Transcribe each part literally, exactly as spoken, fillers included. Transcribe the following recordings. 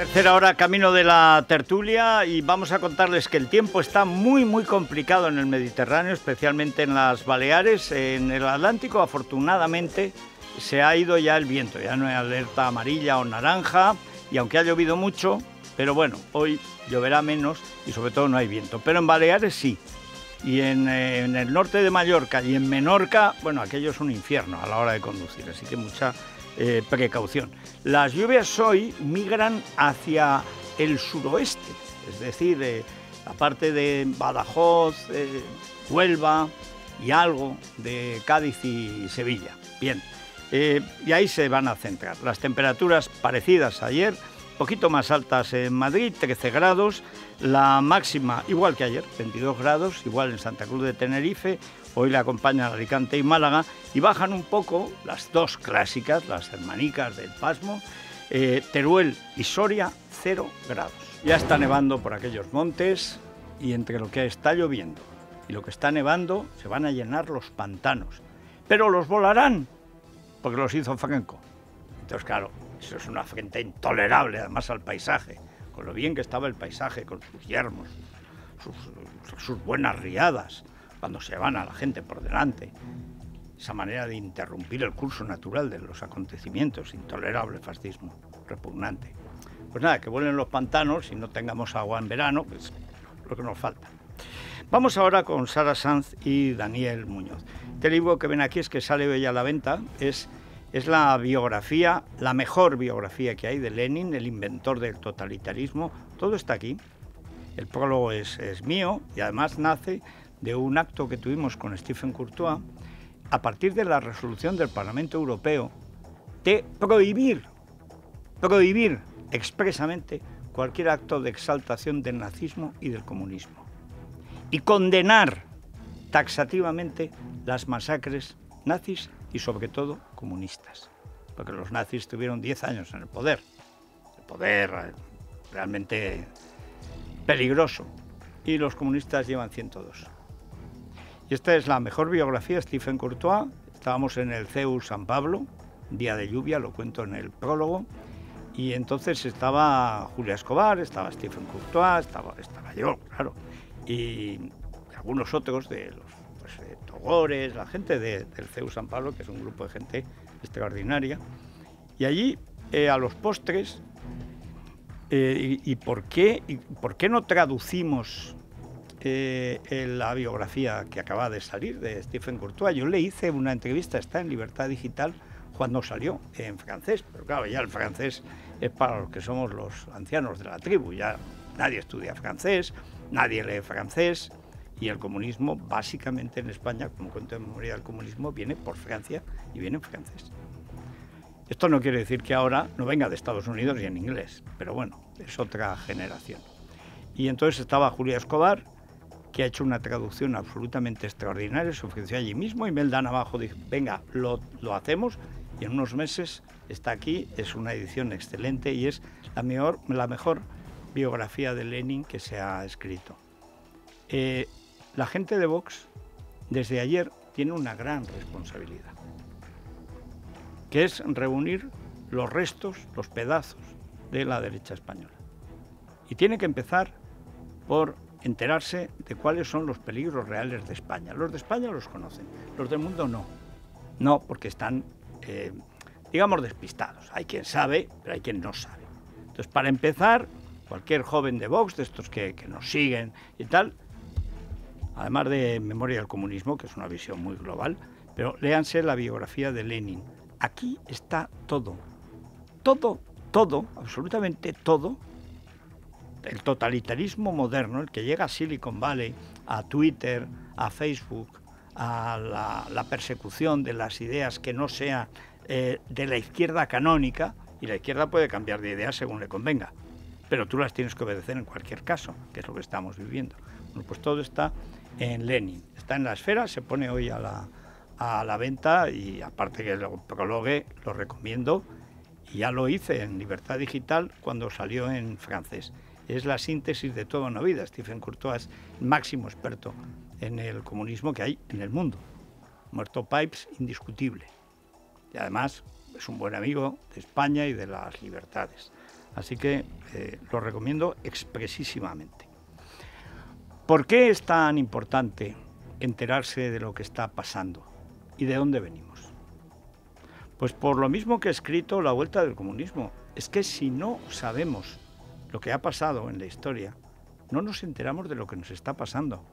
Tercera hora, camino de la tertulia, y vamos a contarles que el tiempo está muy muy complicado en el Mediterráneo, especialmente en las Baleares. En el Atlántico, afortunadamente, se ha ido ya el viento, ya no hay alerta amarilla o naranja, y aunque ha llovido mucho, pero bueno, hoy lloverá menos y sobre todo no hay viento. Pero en Baleares sí, y en, eh, en el norte de Mallorca y en Menorca, bueno, aquello es un infierno a la hora de conducir, así que mucha eh, precaución. Las lluvias hoy migran hacia el suroeste, es decir, eh, aparte de Badajoz, eh, Huelva y algo de Cádiz y Sevilla. Bien, eh, y ahí se van a centrar. Las temperaturas parecidas a ayer, poquito más altas en Madrid, trece grados, la máxima igual que ayer, veintidós grados, igual en Santa Cruz de Tenerife, hoy le acompañan Alicante y Málaga, y bajan un poco las dos clásicas, las hermanicas del pasmo, eh, Teruel y Soria, cero grados. Ya está nevando por aquellos montes, y entre lo que está lloviendo y lo que está nevando se van a llenar los pantanos, pero los volarán, porque los hizo Franco. Entonces, claro, eso es una afrenta intolerable, además, al paisaje, con lo bien que estaba el paisaje, con sus yermos, sus, sus buenas riadas, cuando se van a la gente por delante. Esa manera de interrumpir el curso natural de los acontecimientos, intolerable fascismo, repugnante. Pues nada, que vuelen los pantanos y no tengamos agua en verano, pues lo que nos falta. Vamos ahora con Sara Sanz y Daniel Muñoz. Este libro que ven aquí es que sale hoy a la venta, es... Es la biografía, la mejor biografía que hay de Lenin, el inventor del totalitarismo. Todo está aquí. El prólogo es, es mío y además nace de un acto que tuvimos con Stephen Courtois a partir de la resolución del Parlamento Europeo de prohibir, prohibir expresamente cualquier acto de exaltación del nazismo y del comunismo y condenar taxativamente las masacres nazis y sobre todo comunistas, porque los nazis tuvieron diez años en el poder, el poder realmente peligroso, y los comunistas llevan ciento dos. Y esta es la mejor biografía de Stephen Courtois. Estábamos en el C E U San Pablo, día de lluvia, lo cuento en el prólogo, y entonces estaba Julia Escobar, estaba Stephen Courtois, estaba, estaba yo, claro, y algunos otros de los pues, eh, Togores, la gente de, del C E U San Pablo, que es un grupo de gente extraordinaria. Y allí, eh, a los postres, eh, y, y, por qué, y por qué no traducimos eh, la biografía que acaba de salir de Stephen Courtois. Yo le hice una entrevista, está en Libertad Digital, cuando salió en francés, pero claro, ya el francés es para los que somos los ancianos de la tribu, ya nadie estudia francés, nadie lee francés, y el comunismo, básicamente en España, como cuento en memoria del comunismo, viene por Francia y viene en francés. Esto no quiere decir que ahora no venga de Estados Unidos y en inglés, pero bueno, es otra generación. Y entonces estaba Julia Escobar, que ha hecho una traducción absolutamente extraordinaria, se ofreció allí mismo, y Melda Navajo dijo, venga, lo, lo hacemos, y en unos meses está aquí, es una edición excelente y es la mejor, la mejor biografía de Lenin que se ha escrito. Eh, la gente de Vox, desde ayer, tiene una gran responsabilidad, que es reunir los restos, los pedazos de la derecha española. Y tiene que empezar por enterarse de cuáles son los peligros reales de España. Los de España los conocen, los del mundo no. No, porque están, eh, digamos, despistados. Hay quien sabe, pero hay quien no sabe. Entonces, para empezar, cualquier joven de Vox, de estos que, que nos siguen y tal, además de Memoria del Comunismo, que es una visión muy global, pero léanse la biografía de Lenin. Aquí está todo, todo, todo, absolutamente todo, el totalitarismo moderno, el que llega a Silicon Valley, a Twitter, a Facebook, a la, la persecución de las ideas que no sea eh, de la izquierda canónica, y la izquierda puede cambiar de idea según le convenga, pero tú las tienes que obedecer en cualquier caso, que es lo que estamos viviendo. Bueno, pues todo está en Lenin, está en la Esfera, se pone hoy a la, a la venta, y aparte que lo prologue, lo recomiendo, y ya lo hice en Libertad Digital cuando salió en francés. Es la síntesis de toda una vida. Stephen Courtois es el máximo experto en el comunismo que hay en el mundo. Muerto Pipes, indiscutible. Y además es un buen amigo de España y de las libertades. Así que eh, lo recomiendo expresísimamente. ¿Por qué es tan importante enterarse de lo que está pasando y de dónde venimos? Pues por lo mismo que he escrito La vuelta del comunismo. Es que si no sabemos lo que ha pasado en la historia, no nos enteramos de lo que nos está pasando.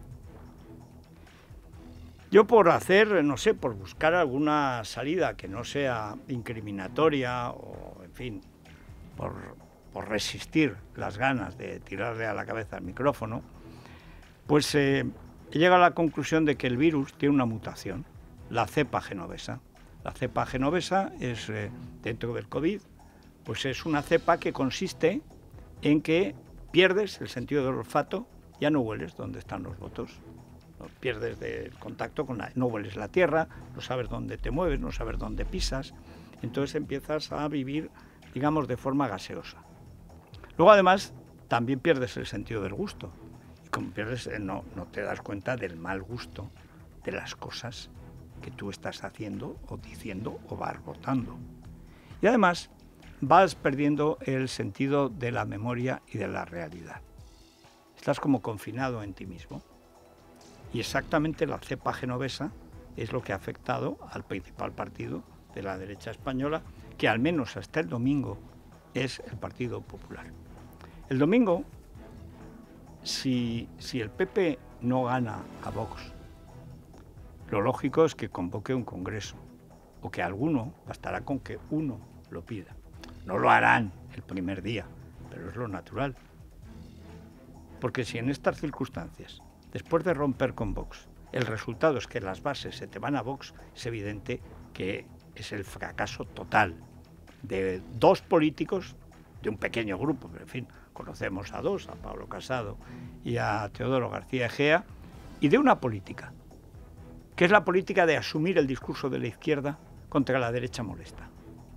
Yo por hacer, no sé, por buscar alguna salida que no sea incriminatoria o, en fin, por, por resistir las ganas de tirarle a la cabeza al micrófono, pues eh, he llegado a la conclusión de que el virus tiene una mutación, la cepa genovesa. La cepa genovesa es, eh, dentro del COVID, pues es una cepa que consiste en que pierdes el sentido del olfato, ya no hueles dónde están los votos. Pierdes el contacto con la... no hueles la tierra, no sabes dónde te mueves, no sabes dónde pisas, entonces empiezas a vivir, digamos, de forma gaseosa. Luego, además, también pierdes el sentido del gusto. Y como pierdes, no, no te das cuenta del mal gusto de las cosas que tú estás haciendo o diciendo o vas votando. Y además, vas perdiendo el sentido de la memoria y de la realidad. Estás como confinado en ti mismo. Y exactamente la cepa genovesa es lo que ha afectado al principal partido de la derecha española, que al menos hasta el domingo es el Partido Popular. El domingo, si, si el P P no gana a Vox, lo lógico es que convoque un congreso, o que alguno, bastará con que uno lo pida. No lo harán el primer día, pero es lo natural. Porque si en estas circunstancias, después de romper con Vox, el resultado es que las bases se te van a Vox, es evidente que es el fracaso total de dos políticos, de un pequeño grupo, pero en fin, conocemos a dos, a Pablo Casado y a Teodoro García Egea, y de una política, que es la política de asumir el discurso de la izquierda contra la derecha molesta.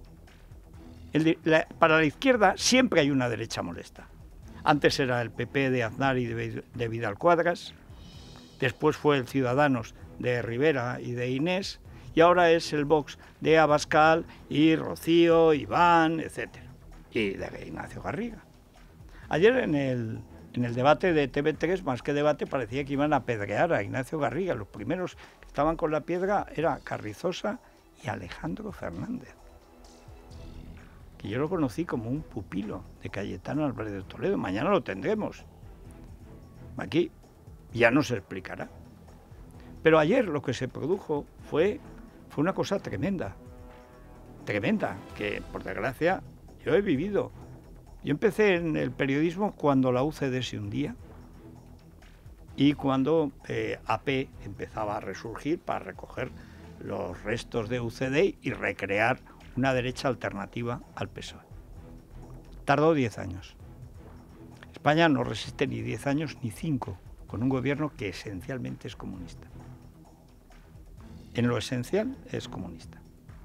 El de, la, para la izquierda siempre hay una derecha molesta. Antes era el P P de Aznar y de, de Vidal Cuadras, después fue el Ciudadanos de Rivera y de Inés, y ahora es el Vox de Abascal y Rocío, Iván, etcétera, y de Ignacio Garriga. Ayer en el, en el debate de T V tres, más que debate, parecía que iban a apedrear a Ignacio Garriga. Los primeros que estaban con la piedra eran Carrizosa y Alejandro Fernández, que yo lo conocí como un pupilo de Cayetano Álvarez de Toledo. Mañana lo tendremos aquí, ya no se explicará. Pero ayer lo que se produjo fue, fue una cosa tremenda, tremenda, que por desgracia yo he vivido. Yo empecé en el periodismo cuando la U C D se hundía y cuando eh, A P empezaba a resurgir para recoger los restos de U C D y recrear una derecha alternativa al P S O E. Tardó diez años. España no resiste ni diez años ni cinco con un gobierno que esencialmente es comunista. En lo esencial es comunista.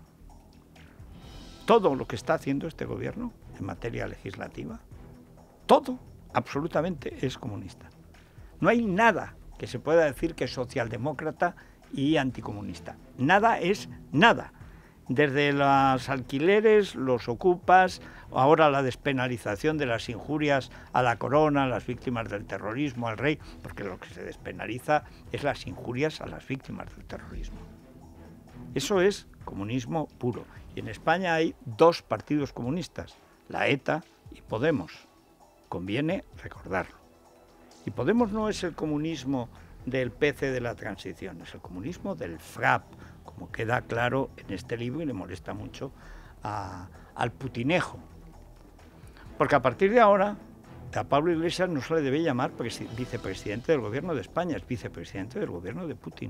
Todo lo que está haciendo este gobierno en materia legislativa, todo, absolutamente, es comunista. No hay nada que se pueda decir que es socialdemócrata y anticomunista. Nada es nada. Desde los alquileres, los ocupas, ahora la despenalización de las injurias a la corona, a las víctimas del terrorismo, al rey, porque lo que se despenaliza es las injurias a las víctimas del terrorismo. Eso es comunismo puro. Y en España hay dos partidos comunistas, la ETA y Podemos. Conviene recordarlo. Y Podemos no es el comunismo del P C de la transición, es el comunismo del FRAP, como queda claro en este libro, y le molesta mucho a, al putinejo. Porque a partir de ahora, a Pablo Iglesias no se le debe llamar vicepresidente del gobierno de España, es vicepresidente del gobierno de Putin.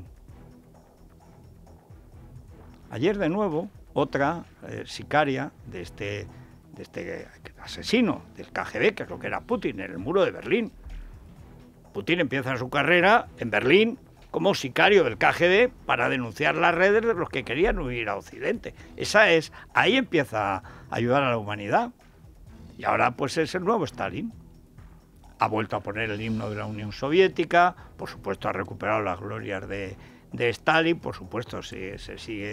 Ayer de nuevo, otra eh, sicaria de este, de este asesino del K G B, que es lo que era Putin, en el muro de Berlín. Putin empieza su carrera en Berlín como sicario del K G B para denunciar las redes de los que querían huir a Occidente. Esa es, ahí empieza a ayudar a la humanidad. Y ahora pues es el nuevo Stalin. Ha vuelto a poner el himno de la Unión Soviética, por supuesto ha recuperado las glorias de, de Stalin, por supuesto se, se sigue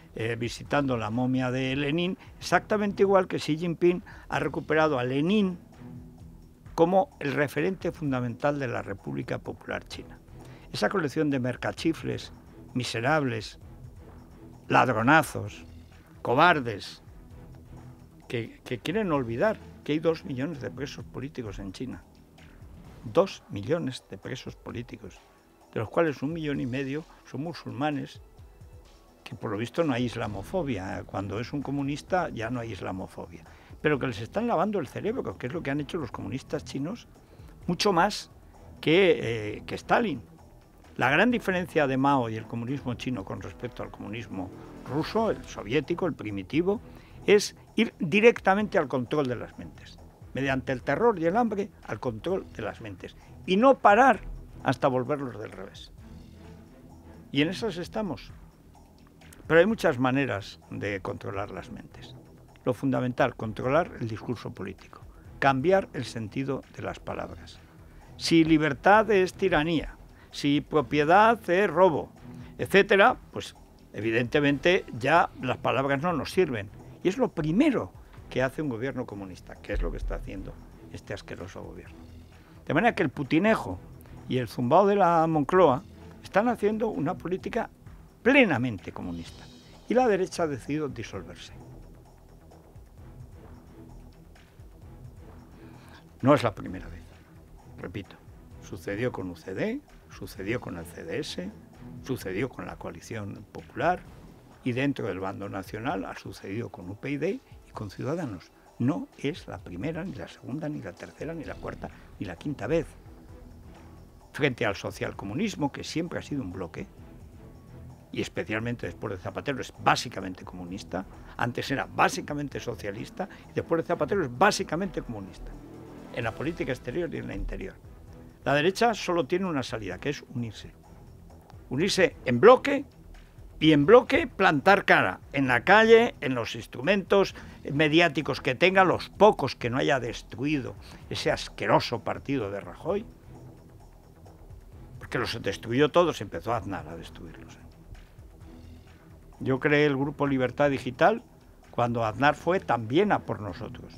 eh, visitando la momia de Lenin, exactamente igual que Xi Jinping ha recuperado a Lenin como el referente fundamental de la República Popular China. Esa colección de mercachifles, miserables, ladronazos, cobardes, que, que quieren olvidar que hay dos millones de presos políticos en China. Dos millones de presos políticos, de los cuales un millón y medio son musulmanes, que por lo visto no hay islamofobia. Cuando es un comunista ya no hay islamofobia. Pero que les están lavando el cerebro, que es lo que han hecho los comunistas chinos, mucho más que, eh, que Stalin. La gran diferencia de Mao y el comunismo chino con respecto al comunismo ruso, el soviético, el primitivo, es ir directamente al control de las mentes. Mediante el terror y el hambre, al control de las mentes. Y no parar hasta volverlos del revés. Y en esas estamos. Pero hay muchas maneras de controlar las mentes. Lo fundamental, controlar el discurso político. Cambiar el sentido de las palabras. Si libertad es tiranía, si propiedad es robo, etcétera, pues evidentemente ya las palabras no nos sirven. Y es lo primero que hace un gobierno comunista, que es lo que está haciendo este asqueroso gobierno. De manera que el putinejo y el zumbao de la Moncloa están haciendo una política plenamente comunista. Y la derecha ha decidido disolverse. No es la primera vez, repito. Sucedió con U C D, sucedió con el C D S, sucedió con la Coalición Popular y dentro del bando nacional ha sucedido con U P y D y con Ciudadanos. No es la primera, ni la segunda, ni la tercera, ni la cuarta, ni la quinta vez. Frente al socialcomunismo, que siempre ha sido un bloque, y especialmente después de Zapatero es básicamente comunista, antes era básicamente socialista y después de Zapatero es básicamente comunista, en la política exterior y en la interior. La derecha solo tiene una salida, que es unirse. Unirse en bloque y en bloque plantar cara en la calle, en los instrumentos mediáticos que tenga, los pocos que no haya destruido ese asqueroso partido de Rajoy, porque los destruyó todos, empezó Aznar a destruirlos. Yo creé el Grupo Libertad Digital cuando Aznar fue también a por nosotros.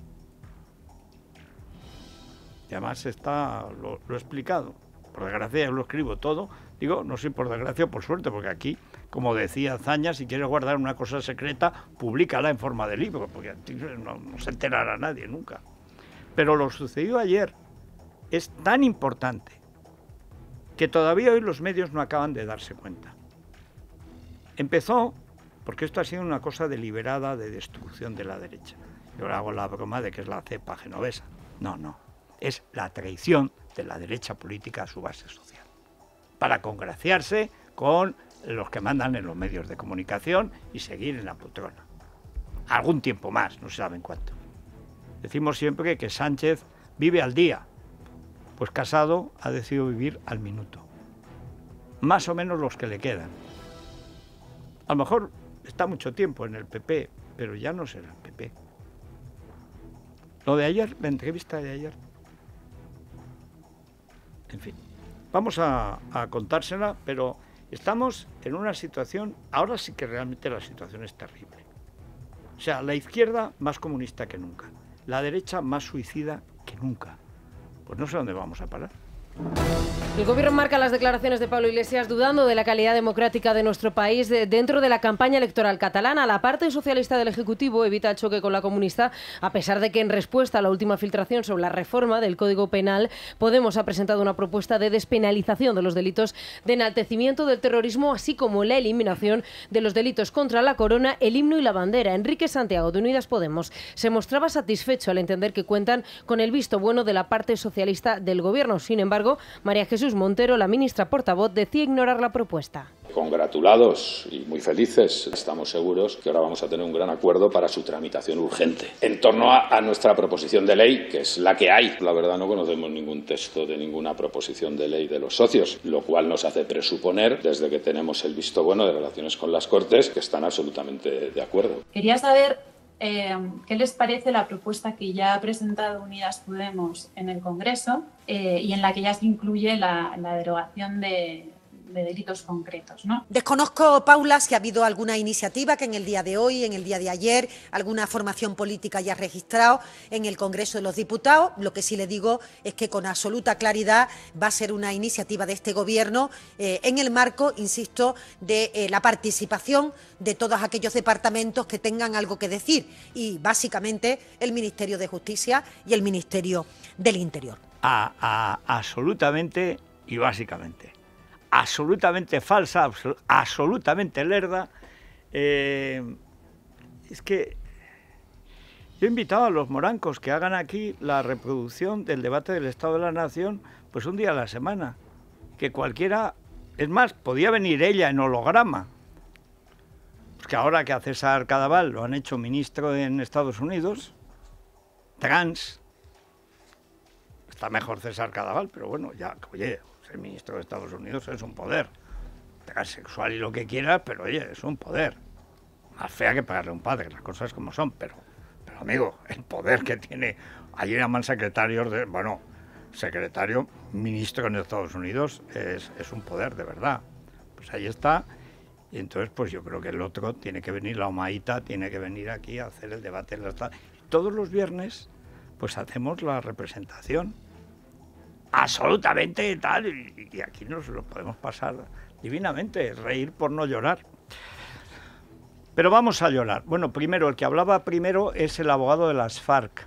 Y además está, lo, lo he explicado. Por desgracia yo lo escribo todo. Digo, no sé por desgracia o por suerte, porque aquí, como decía Zaña, si quieres guardar una cosa secreta, públicala en forma de libro, porque no, no se enterará nadie nunca. Pero lo sucedido ayer es tan importante que todavía hoy los medios no acaban de darse cuenta. Empezó porque esto ha sido una cosa deliberada de destrucción de la derecha. Yo ahora hago la broma de que es la cepa genovesa. No, no. Es la traición de la derecha política a su base social. Para congraciarse con los que mandan en los medios de comunicación y seguir en la poltrona. Algún tiempo más, no se saben cuánto. Decimos siempre que Sánchez vive al día. Pues Casado ha decidido vivir al minuto. Más o menos los que le quedan. A lo mejor está mucho tiempo en el P P, pero ya no será el P P. Lo de ayer, la entrevista de ayer. En fin, vamos a, a contársela, pero estamos en una situación, ahora sí que realmente la situación es terrible. O sea, la izquierda más comunista que nunca, la derecha más suicida que nunca. Pues no sé dónde vamos a parar. El gobierno marca las declaraciones de Pablo Iglesias dudando de la calidad democrática de nuestro país de, dentro de la campaña electoral catalana. La parte socialista del Ejecutivo evita el choque con la comunista, a pesar de que en respuesta a la última filtración sobre la reforma del Código Penal, Podemos ha presentado una propuesta de despenalización de los delitos de enaltecimiento del terrorismo, así como la eliminación de los delitos contra la corona, el himno y la bandera. Enrique Santiago, de Unidas Podemos, se mostraba satisfecho al entender que cuentan con el visto bueno de la parte socialista del gobierno. Sin embargo, María Jesús Montero, la ministra portavoz, decía ignorar la propuesta. Congratulados y muy felices, estamos seguros que ahora vamos a tener un gran acuerdo para su tramitación urgente. En torno a, a nuestra proposición de ley, que es la que hay, la verdad no conocemos ningún texto de ninguna proposición de ley de los socios, lo cual nos hace presuponer, desde que tenemos el visto bueno de relaciones con las Cortes, que están absolutamente de acuerdo. Quería saber Eh, ¿qué les parece la propuesta que ya ha presentado Unidas Podemos en el Congreso eh, y en la que ya se incluye la, la derogación de, de delitos concretos, ¿no? Desconozco, Paula, si ha habido alguna iniciativa que en el día de hoy, en el día de ayer, alguna formación política haya registrado en el Congreso de los Diputados. Lo que sí le digo es que con absoluta claridad va a ser una iniciativa de este Gobierno eh, en el marco, insisto, de eh, la participación de todos aquellos departamentos que tengan algo que decir y, básicamente, el Ministerio de Justicia y el Ministerio del Interior. A, a, absolutamente y básicamente. Absolutamente falsa, absol absolutamente lerda. Eh, es que yo he invitado a los morancos que hagan aquí la reproducción del debate del Estado de la Nación, pues un día a la semana. Que cualquiera, es más, podía venir ella en holograma. Pues que ahora que a César Cadaval lo han hecho ministro en Estados Unidos, trans, está mejor César Cadaval, pero bueno, ya, oye, ser ministro de Estados Unidos es un poder. Transexual y lo que quieras, pero oye, es un poder. Más fea que pagarle a un padre, las cosas como son, pero, pero amigo, el poder que tiene. Allí llaman secretarios de, bueno, secretario, ministro en Estados Unidos es, es un poder, de verdad. Pues ahí está. Y entonces, pues yo creo que el otro tiene que venir, la Omaíta tiene que venir aquí a hacer el debate en la Estado. Todos los viernes, pues hacemos la representación. Absolutamente tal, y, y aquí nos lo podemos pasar divinamente, reír por no llorar. Pero vamos a llorar. Bueno, primero, el que hablaba primero es el abogado de las FARC,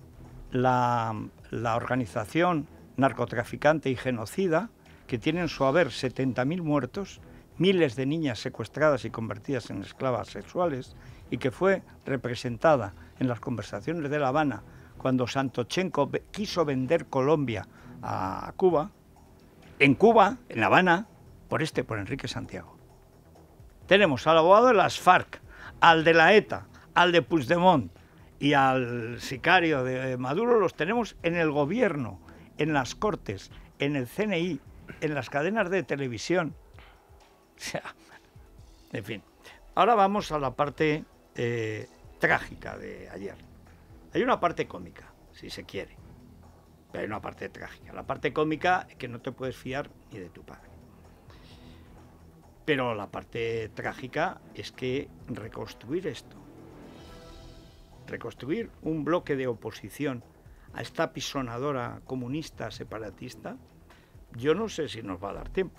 la, la organización narcotraficante y genocida que tiene en su haber setenta mil muertos, miles de niñas secuestradas y convertidas en esclavas sexuales, y que fue representada en las conversaciones de La Habana cuando Santochenko quiso vender Colombia a Cuba, en Cuba, en La Habana, por este, por Enrique Santiago. Tenemos al abogado de las FARC, al de la ETA, al de Puigdemont y al sicario de Maduro, los tenemos en el gobierno, en las Cortes, en el C N I, en las cadenas de televisión. O sea, en fin. Ahora vamos a la parte eh, trágica de ayer. Hay una parte cómica, si se quiere. Pero hay una parte trágica. La parte cómica es que no te puedes fiar ni de tu padre. Pero la parte trágica es que reconstruir esto, reconstruir un bloque de oposición a esta pisonadora comunista separatista, yo no sé si nos va a dar tiempo.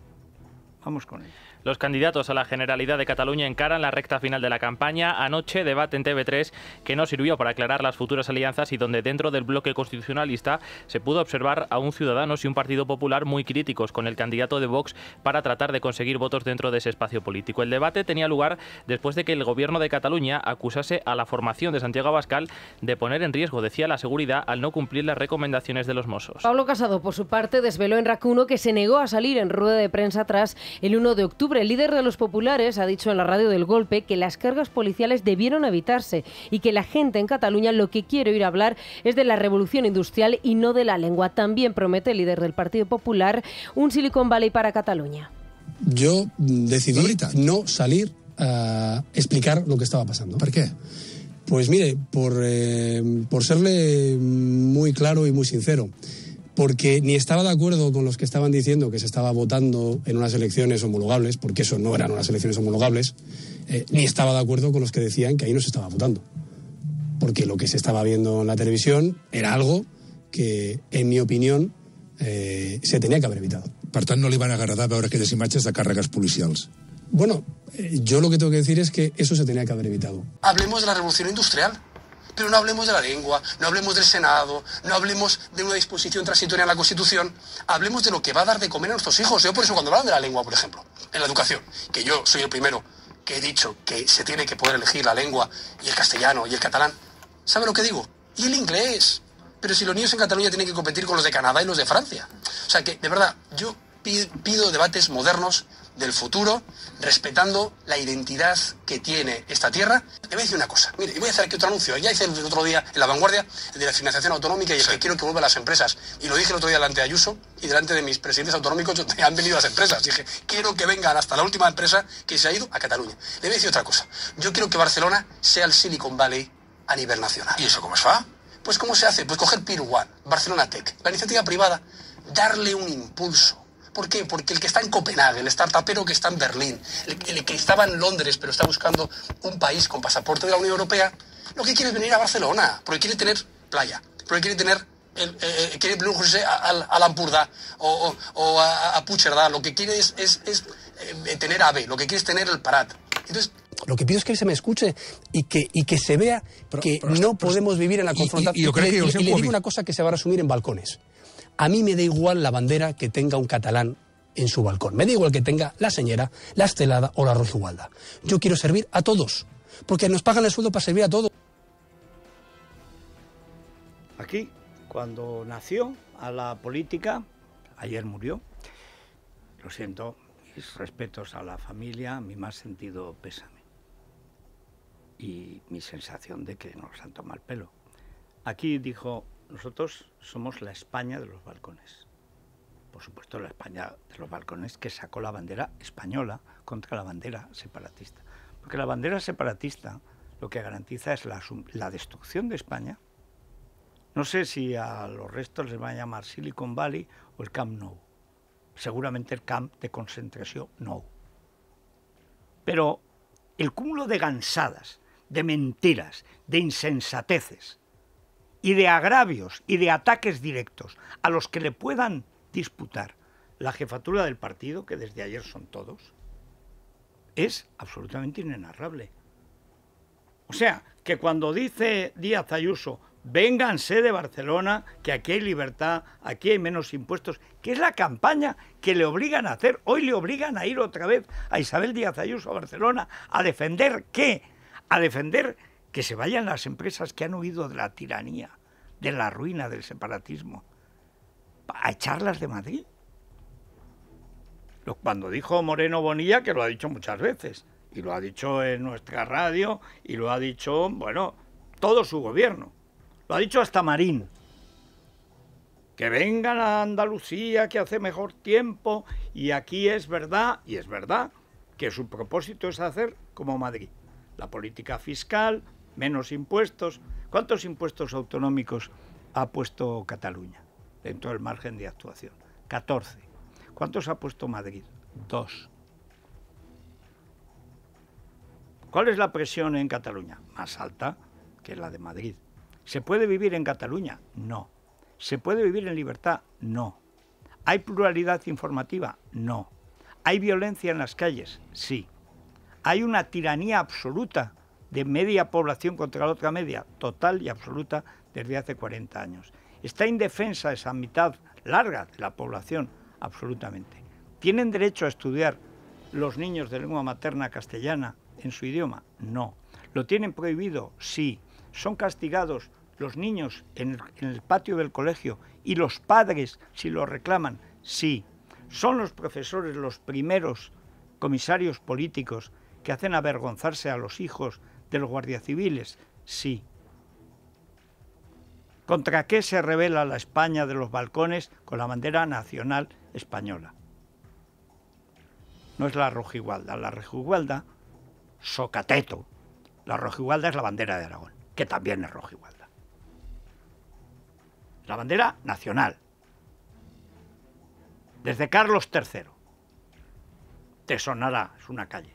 Vamos con ello. Los candidatos a la Generalidad de Cataluña encaran la recta final de la campaña. Anoche, debate en T V tres que no sirvió para aclarar las futuras alianzas y donde dentro del bloque constitucionalista se pudo observar a un Ciudadanos y un Partido Popular muy críticos con el candidato de Vox para tratar de conseguir votos dentro de ese espacio político. El debate tenía lugar después de que el Gobierno de Cataluña acusase a la formación de Santiago Abascal de poner en riesgo, decía, la seguridad al no cumplir las recomendaciones de los Mossos. Pablo Casado, por su parte, desveló en RAC uno que se negó a salir en rueda de prensa tras el uno de octubre. El líder de los populares ha dicho en la radio del Golpe que las cargas policiales debieron evitarse y que la gente en Cataluña lo que quiere oír hablar es de la revolución industrial y no de la lengua. También promete el líder del Partido Popular un Silicon Valley para Cataluña. Yo decidí no salir a explicar lo que estaba pasando. ¿Por qué? Pues mire, por, eh, por serle muy claro y muy sincero. Porque ni estaba de acuerdo con los que estaban diciendo que se estaba votando en unas elecciones homologables, porque eso no eran unas elecciones homologables, eh, ni estaba de acuerdo con los que decían que ahí no se estaba votando. Porque lo que se estaba viendo en la televisión era algo que, en mi opinión, eh, se tenía que haber evitado. Per tant, no li van agradar veure aquelles imatges de càrregues policials. Bueno, eh, yo lo que tengo que decir es que eso se tenía que haber evitado. Hablemos de la revolución industrial. Pero no hablemos de la lengua, no hablemos del Senado, no hablemos de una disposición transitoria en la Constitución, hablemos de lo que va a dar de comer a nuestros hijos. Yo por eso cuando hablan de la lengua, por ejemplo, en la educación, que yo soy el primero que he dicho que se tiene que poder elegir la lengua y el castellano y el catalán, ¿sabe lo que digo? Y el inglés. Pero si los niños en Cataluña tienen que competir con los de Canadá y los de Francia. O sea que, de verdad, yo pido debates modernos del futuro, respetando la identidad que tiene esta tierra. Le voy a decir una cosa, mire, y voy a hacer aquí otro anuncio. Ya hice el otro día en La Vanguardia el de la financiación autonómica y el que quiero que vuelvan las empresas. Y lo dije el otro día delante de Ayuso y delante de mis presidentes autonómicos han venido las empresas. Dije, quiero que vengan hasta la última empresa que se ha ido a Cataluña. Le voy a decir otra cosa. Yo quiero que Barcelona sea el Silicon Valley a nivel nacional. ¿Y eso cómo se fa? Pues ¿cómo se hace? Pues coger Pier One, Barcelona Tech, la iniciativa privada, darle un impulso ¿Por qué? Porque el que está en Copenhague, el startupero que está en Berlín, el, el que estaba en Londres pero está buscando un país con pasaporte de la Unión Europea, lo que quiere es venir a Barcelona, porque quiere tener playa, porque quiere tener el, eh, quiere venir a, a Lampurdá o, o, o a, a Puigcerdá, lo que quiere es, es, es eh, tener AVE, lo que quiere es tener el Prat. Entonces, lo que pido es que se me escuche y que, y que se vea pero, que pero, no pero, podemos vivir en la confrontación. Y, y, y, y, y, y le digo una cosa que se va a resumir en balcones. A mí me da igual la bandera que tenga un catalán en su balcón. Me da igual que tenga la señora, la estelada o la rojigualda. Yo quiero servir a todos, porque nos pagan el sueldo para servir a todos. Aquí, cuando nació a la política, ayer murió, lo siento, mis respetos a la familia, mi más sentido pésame. Y mi sensación de que nos han tomado el pelo. Aquí dijo, nosotros somos la España de los balcones. Por supuesto, la España de los balcones que sacó la bandera española contra la bandera separatista. Porque la bandera separatista lo que garantiza es la, la destrucción de España. No sé si a los restos les van a llamar Silicon Valley o el Camp Nou. Seguramente el camp de concentración Nou. Pero el cúmulo de gansadas, de mentiras, de insensateces y de agravios y de ataques directos a los que le puedan disputar la jefatura del partido, que desde ayer son todos, es absolutamente inenarrable. O sea, que cuando dice Díaz Ayuso, vénganse de Barcelona, que aquí hay libertad, aquí hay menos impuestos, que es la campaña que le obligan a hacer. Hoy le obligan a ir otra vez a Isabel Díaz Ayuso a Barcelona a defender ¿qué? A defender que se vayan las empresas que han huido de la tiranía, de la ruina, del separatismo, a echarlas de Madrid. Cuando dijo Moreno Bonilla, que lo ha dicho muchas veces, y lo ha dicho en nuestra radio, y lo ha dicho, bueno, todo su gobierno. Lo ha dicho hasta Marín. Que vengan a Andalucía, que hace mejor tiempo, y aquí es verdad, y es verdad, que su propósito es hacer como Madrid. La política fiscal, menos impuestos. ¿Cuántos impuestos autonómicos ha puesto Cataluña dentro del margen de actuación? catorce. ¿Cuántos ha puesto Madrid? Dos. ¿Cuál es la presión en Cataluña? Más alta que la de Madrid. ¿Se puede vivir en Cataluña? No. ¿Se puede vivir en libertad? No. ¿Hay pluralidad informativa? No. ¿Hay violencia en las calles? Sí. ¿Hay una tiranía absoluta de media población contra la otra media? Total y absoluta desde hace cuarenta años. ¿Está indefensa esa mitad larga de la población? Absolutamente. ¿Tienen derecho a estudiar los niños de lengua materna castellana en su idioma? No. ¿Lo tienen prohibido? Sí. ¿Son castigados los niños en el, en el patio del colegio y los padres si lo reclaman? Sí. ¿Son los profesores los primeros comisarios políticos que hacen avergonzarse a los hijos de los guardias civiles? Sí. ¿Contra qué se rebela la España de los balcones? Con la bandera nacional española. No es la rojigualda. La rojigualda, socateto. La rojigualda es la bandera de Aragón, que también es rojigualda. La bandera nacional. Desde Carlos tercero. Te sonará, es una calle.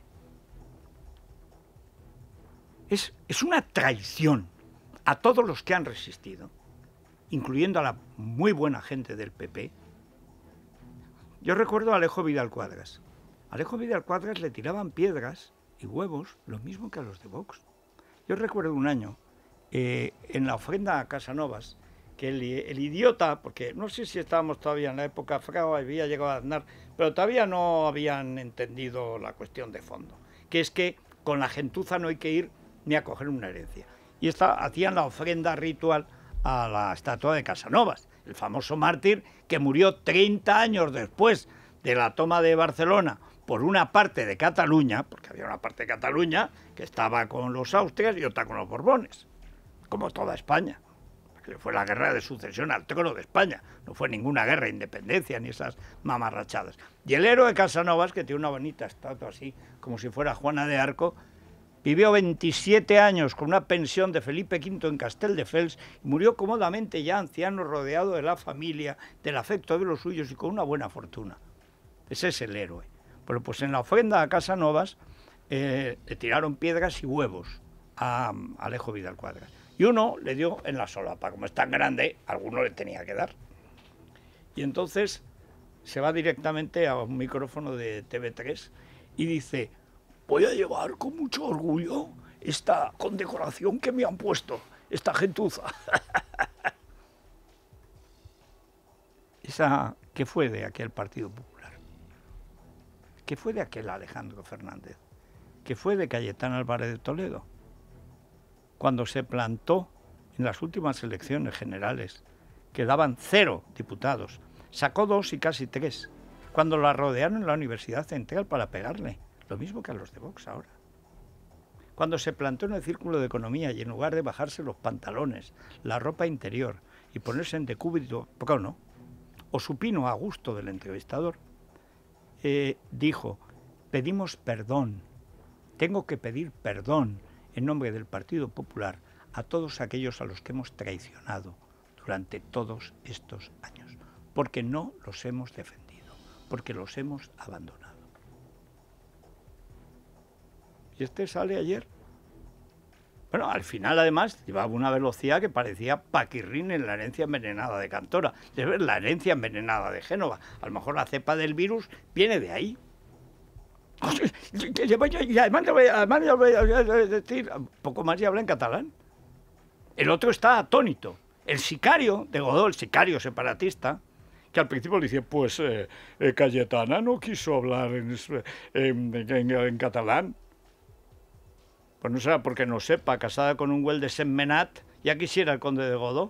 Es, es una traición a todos los que han resistido, incluyendo a la muy buena gente del P P. Yo recuerdo a Alejo Vidal Cuadras. A Alejo Vidal Cuadras le tiraban piedras y huevos, lo mismo que a los de Vox. Yo recuerdo un año, eh, en la ofrenda a Casanovas, que el, el idiota, porque no sé si estábamos todavía en la época Frao, había llegado a Aznar, pero todavía no habían entendido la cuestión de fondo, que es que con la gentuza no hay que ir ni a coger una herencia. Y esta, hacían la ofrenda ritual a la estatua de Casanovas, el famoso mártir que murió treinta años después de la toma de Barcelona por una parte de Cataluña, porque había una parte de Cataluña que estaba con los Austrias y otra con los Borbones, como toda España. Que fue la guerra de sucesión al trono de España, no fue ninguna guerra de independencia ni esas mamarrachadas. Y el héroe Casanovas, que tiene una bonita estatua así, como si fuera Juana de Arco, vivió veintisiete años con una pensión de Felipe quinto en Castelldefels y murió cómodamente ya anciano, rodeado de la familia, del afecto de los suyos y con una buena fortuna. Ese es el héroe. Pero pues en la ofrenda a Casanovas eh, le tiraron piedras y huevos a, a Alejo Vidal Quadras. Y uno le dio en la solapa. Como es tan grande, alguno le tenía que dar. Y entonces se va directamente a un micrófono de T V tres y dice: voy a llevar con mucho orgullo esta condecoración que me han puesto, esta gentuza. Esa, ¿qué fue de aquel Partido Popular? ¿Qué fue de aquel Alejandro Fernández? ¿Qué fue de Cayetano Álvarez de Toledo? Cuando se plantó en las últimas elecciones generales, que daban cero diputados, sacó dos y casi tres, cuando la rodearon en la Universidad Central para pegarle, lo mismo que a los de Vox ahora. Cuando se plantó en el Círculo de Economía y en lugar de bajarse los pantalones, la ropa interior y ponerse en decúbito, ¿por no? O supino a gusto del entrevistador, eh, dijo: pedimos perdón, tengo que pedir perdón en nombre del Partido Popular a todos aquellos a los que hemos traicionado durante todos estos años, porque no los hemos defendido, porque los hemos abandonado. Y este sale ayer. Bueno, al final además llevaba una velocidad que parecía Paquirrín en la herencia envenenada de Cantora. Debe ver la herencia envenenada de Génova. A lo mejor la cepa del virus viene de ahí. Y además le voy a decir, poco más y habla en catalán. El otro está atónito. El sicario de Godó, el sicario separatista, que al principio le dice, pues eh, eh, Cayetana no quiso hablar en, en, en, en catalán. Pues no será porque no sepa, casada con un güell de Sentmenat, ya quisiera el conde de Godó.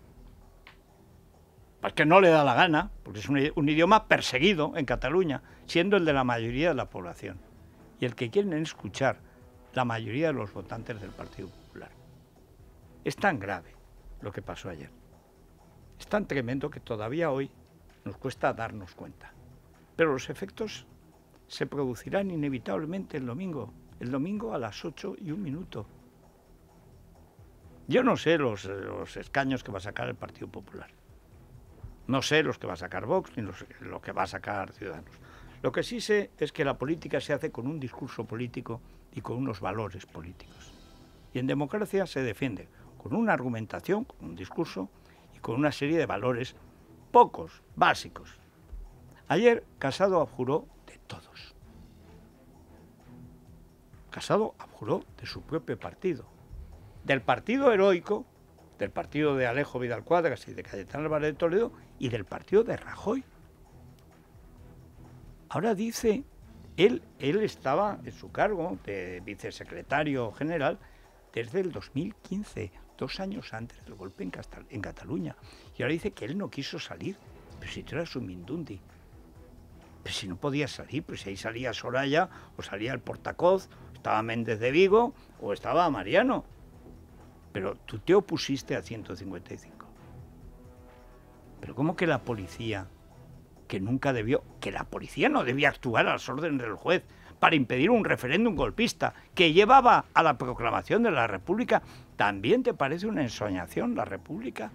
Pues que no le da la gana, porque es un, un idioma perseguido en Cataluña, siendo el de la mayoría de la población. Y el que quieren escuchar la mayoría de los votantes del Partido Popular. Es tan grave lo que pasó ayer. Es tan tremendo que todavía hoy nos cuesta darnos cuenta. Pero los efectos se producirán inevitablemente el domingo. El domingo a las ocho y un minuto. Yo no sé los, los escaños que va a sacar el Partido Popular. No sé los que va a sacar Vox ni los, lo que va a sacar Ciudadanos. Lo que sí sé es que la política se hace con un discurso político y con unos valores políticos. Y en democracia se defiende con una argumentación, con un discurso y con una serie de valores pocos, básicos. Ayer Casado abjuró de todos. Casado abjuró de su propio partido, del partido heroico, del partido de Alejo Vidal Quadras y de Cayetano Álvarez de Toledo y del partido de Rajoy. Ahora dice, él, él estaba en su cargo de vicesecretario general desde el dos mil quince, dos años antes del golpe en, Castal, en Cataluña, y ahora dice que él no quiso salir, pero si tú eras un mindundi. Pero si no podía salir, pues si ahí salía Soraya o salía el Portacoz, estaba Méndez de Vigo o estaba Mariano. Pero tú te opusiste a ciento cincuenta y cinco. Pero ¿cómo que la policía, que nunca debió, que la policía no debía actuar a las órdenes del juez para impedir un referéndum golpista que llevaba a la proclamación de la República, también te parece una ensoñación la República?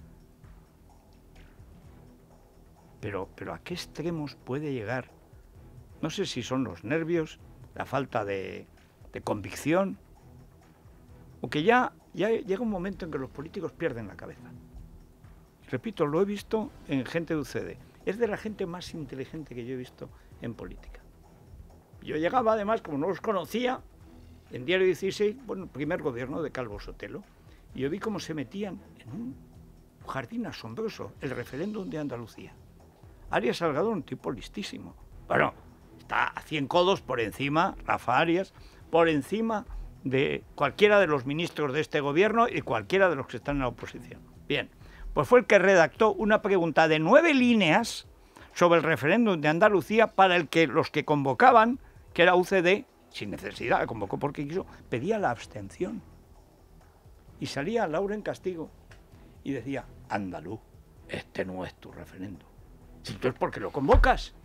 Pero, pero ¿a qué extremos puede llegar? No sé si son los nervios, la falta de, de convicción, o que ya, ya llega un momento en que los políticos pierden la cabeza. Repito, lo he visto en gente de U C D. Es de la gente más inteligente que yo he visto en política. Yo llegaba, además, como no los conocía, en Diario dieciséis, bueno, el primer gobierno de Calvo Sotelo, y yo vi cómo se metían en un jardín asombroso, el referéndum de Andalucía. Arias Salgado, un tipo listísimo. Bueno, está a cien codos por encima, Rafa Arias, por encima de cualquiera de los ministros de este gobierno y cualquiera de los que están en la oposición. Bien, pues fue el que redactó una pregunta de nueve líneas sobre el referéndum de Andalucía para el que los que convocaban, que era U C D, sin necesidad, convocó porque quiso, pedía la abstención. Y salía Laura en Castigo y decía, andaluz, este no es tu referéndum. Entonces, ¿por qué lo convocas?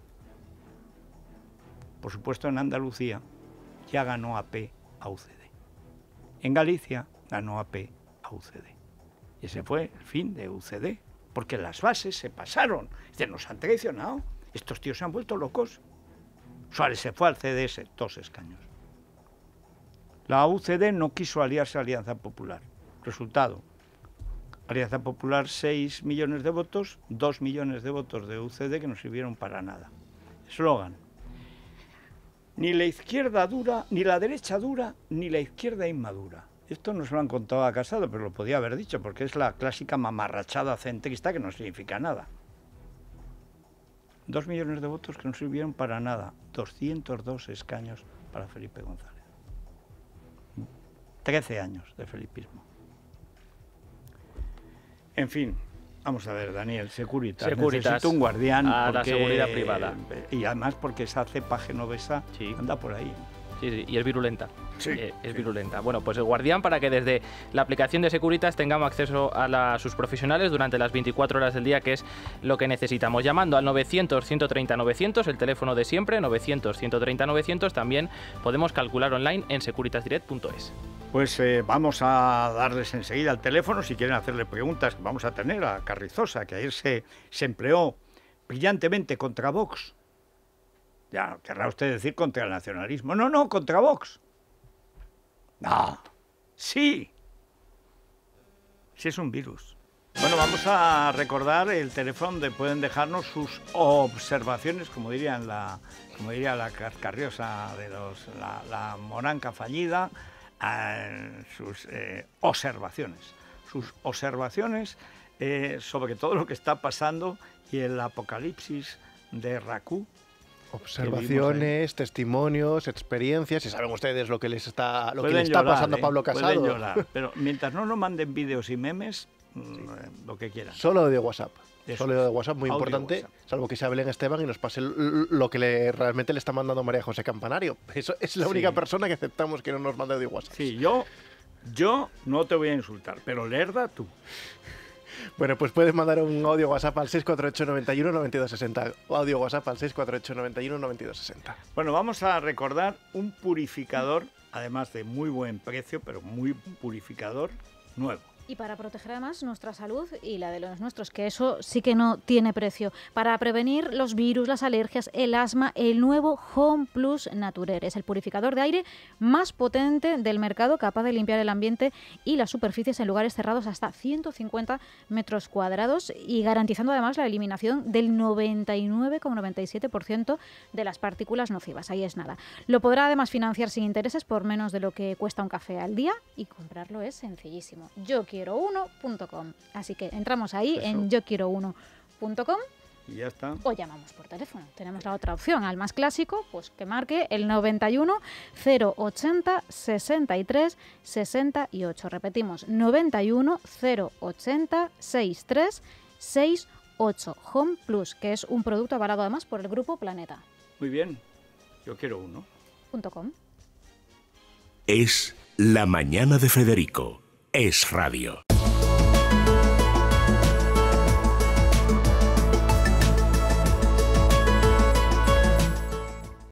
Por supuesto, en Andalucía ya ganó A P a U C D. En Galicia ganó A P a U C D. Y ese fue el fin de U C D, porque las bases se pasaron. Es decir, nos han traicionado. Estos tíos se han vuelto locos. Suárez se fue al C D S, dos escaños. La U C D no quiso aliarse a Alianza Popular. Resultado, Alianza Popular seis millones de votos, dos millones de votos de U C D que no sirvieron para nada. Eslogan: ni la izquierda dura, ni la derecha dura, ni la izquierda inmadura. Esto no se lo han contado a Casado, pero lo podía haber dicho, porque es la clásica mamarrachada centrista que no significa nada. Dos millones de votos que no sirvieron para nada. doscientos dos escaños para Felipe González. Trece años de felipismo. En fin, vamos a ver, Daniel, Securitas. Securitas. Necesito un guardián. A porque, la seguridad privada. Y además porque esa cepa genovesa sí. anda por ahí. Sí, sí, y es virulenta. Sí, eh, es sí. virulenta. Bueno, pues el guardián, para que desde la aplicación de Securitas tengamos acceso a, la, a sus profesionales durante las veinticuatro horas del día, que es lo que necesitamos. Llamando al novecientos, ciento treinta, novecientos, el teléfono de siempre, novecientos, ciento treinta, novecientos. También podemos calcular online en securitas direct punto es. Pues eh, vamos a darles enseguida el teléfono si quieren hacerle preguntas. Vamos a tener a Carrizosa, que ayer se, se empleó brillantemente contra Vox. Ya, querrá usted decir contra el nacionalismo. No, no, contra Vox. No, sí. Sí es un virus. Bueno, vamos a recordar el teléfono donde pueden dejarnos sus observaciones, como dirían la, como diría la carriosa de los, la, la moranca fallida, eh, sus eh, observaciones. Sus observaciones eh, sobre todo lo que está pasando y el apocalipsis de Racú. Observaciones, testimonios, experiencias, y saben ustedes lo que les está, lo que le está llorar, pasando a Pablo Casado. Pueden llorar, pero mientras no nos manden vídeos y memes, sí. lo que quieran. Solo de WhatsApp. Eso Solo de WhatsApp, muy Audio importante, WhatsApp. Salvo que se hable en Esteban y nos pase lo que le, realmente le está mandando María José Campanario. Eso es la única sí. persona que aceptamos que no nos mande audio WhatsApp. Sí, yo, yo no te voy a insultar, pero Lerda tú. Bueno, pues puedes mandar un audio WhatsApp al seis cuatro ocho, nueve uno, nueve dos seis cero. Audio WhatsApp al seis cuatro ocho, nueve uno, nueve dos seis cero. Bueno, vamos a recordar un purificador, además de muy buen precio, pero muy purificador, nuevo. Y para proteger además nuestra salud y la de los nuestros, que eso sí que no tiene precio. Para prevenir los virus, las alergias, el asma, el nuevo Home Plus Naturer. Es el purificador de aire más potente del mercado, capaz de limpiar el ambiente y las superficies en lugares cerrados hasta ciento cincuenta metros cuadrados y garantizando además la eliminación del noventa y nueve coma noventa y siete por ciento de las partículas nocivas. Ahí es nada. Lo podrá además financiar sin intereses por menos de lo que cuesta un café al día y comprarlo es sencillísimo. Yo quiero yo quiero uno punto com. Así que entramos ahí Eso. en yo quiero uno punto com y ya está. O llamamos por teléfono. Tenemos la otra opción, al más clásico, pues que marque el noventa y uno, cero ochenta, sesenta y tres, sesenta y ocho. Repetimos, noventa y uno, cero ochenta, sesenta y tres, sesenta y ocho. Home Plus, que es un producto avalado además por el Grupo Planeta. Muy bien, yo quiero uno. Punto com. Es la mañana de Federico. Es radio.